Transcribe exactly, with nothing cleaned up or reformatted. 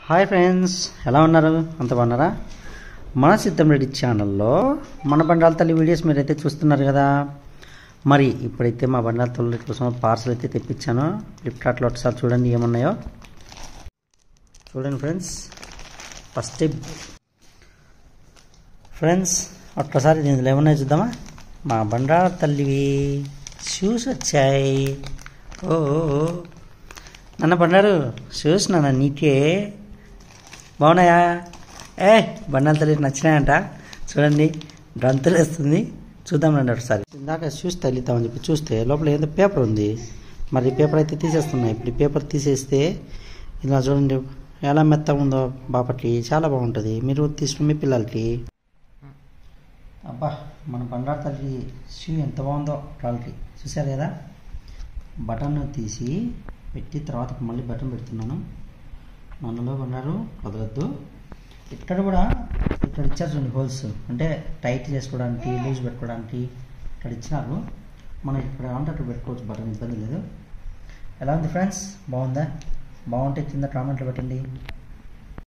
Hi friends, ఎలా ఉన్నారు? అంత బాగున్నారా? మన సిద్ధం రెడ్డి ఛానల్లో మన బండాల తల్లి వీడియోస్ మీరైతే చూస్తున్నారు కదా. మరి ఇప్పుడైతే మా బండాల తల్లి కోసం పార్సల్ అయితే తెప్పించాను ఫ్లిప్కార్ట్లో. ఒకసారి చూడండి ఏమున్నాయో. చూడండి ఫ్రెండ్స్, ఫస్ట్ ఫ్రెండ్స్ ఒక్కసారి దీనిలో ఏమున్నాయో చూద్దామా. మా బండాల తల్లివి షూస్ వచ్చాయి. ఓ నన్న బండారు షూస్ నాన్న నీకే బాగున్నాయా? ఏ బండాల తల్లి నచ్చినాయంట. చూడండి గంతులు వేస్తుంది. చూద్దాం రండి ఒకసారి. ఇందాక షూస్ తగిలిద్దామని చెప్పి చూస్తే లోపల ఏదో పేపర్ ఉంది. మరి పేపర్ అయితే తీసేస్తున్నాయి. ఇప్పుడు ఈ పేపర్ తీసేస్తే ఇలా చూడండి ఎలా మెత్తగా ఉందో. బాపట్లి చాలా బాగుంటుంది. మీరు తీసుకుని మీ పిల్లలకి. అబ్బా, మన బండాల తల్లి షూ ఎంత బాగుందో క్వాలిటీ చూసారు కదా. బటన్ తీసి పెట్టి తర్వాత మళ్ళీ బటన్ పెడుతున్నాను. నన్నులో బండారు వదలద్దు. ఇక్కడ కూడా ఇక్కడ ఇచ్చారు చూడండి హోల్స్, అంటే టైట్ చేసుకోవడానికి లూజ్ పెట్టుకోవడానికి ఇక్కడ ఇచ్చినారు. మనం ఇక్కడ అంటే అక్కడ పెట్టుకోవచ్చు బటన్, ఇబ్బంది లేదు. ఎలా ఉంది ఫ్రెండ్స్? బాగుందా? బాగుంటే కింద కామెంట్లు పెట్టండి.